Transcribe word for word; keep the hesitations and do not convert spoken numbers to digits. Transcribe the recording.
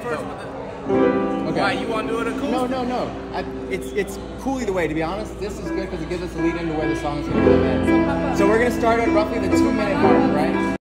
first go. with the... Okay. Why, you want to do it acoustic? No, no, no. I, it's it's cool either way. To be honest, this is good because it gives us a lead into where the song is going to go in. So we're going to start at roughly the two minute mark, right?